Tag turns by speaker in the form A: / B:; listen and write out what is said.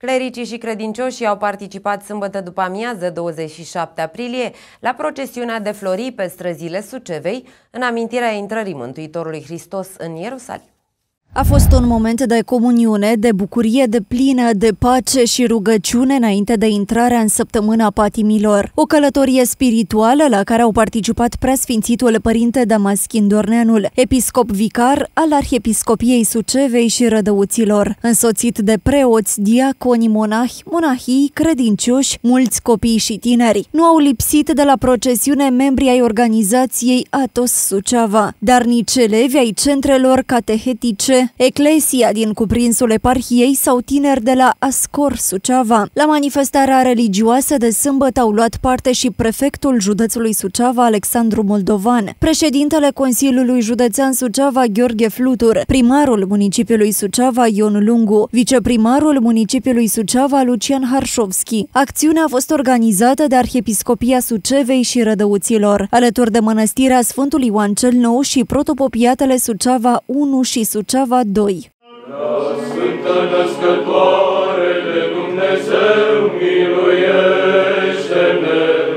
A: Clericii și credincioșii au participat sâmbătă după amiază, 27 aprilie, la procesiunea de flori pe străzile Sucevei, în amintirea intrării Mântuitorului Hristos în Ierusalim.
B: A fost un moment de comuniune, de bucurie deplină, de pace și rugăciune înainte de intrarea în săptămâna patimilor. O călătorie spirituală la care au participat preasfințitul părinte Damaschin Dorneanul, episcop vicar al Arhiepiscopiei Sucevei și Rădăuților, însoțit de preoți, diaconi, monahi, monahii, credincioși, mulți copii și tineri. Nu au lipsit de la procesiune membrii ai organizației Atos Suceava, dar nici elevi ai centrelor catehetice, Eclesia din cuprinsul eparhiei sau tineri de la Ascor Suceava. La manifestarea religioasă de sâmbătă au luat parte și prefectul județului Suceava, Alexandru Moldovan, președintele Consiliului Județean Suceava, Gheorghe Flutur, primarul municipiului Suceava, Ion Lungu, viceprimarul municipiului Suceava, Lucian Harșovski. Acțiunea a fost organizată de Arhiepiscopia Sucevei și Rădăuților, alături de Mănăstirea Sfântul Ioan cel Nou și protopopiatele Suceava 1 și Suceava 2.
C: Sfântă Născătoare de Dumnezeu, miluiește-ne!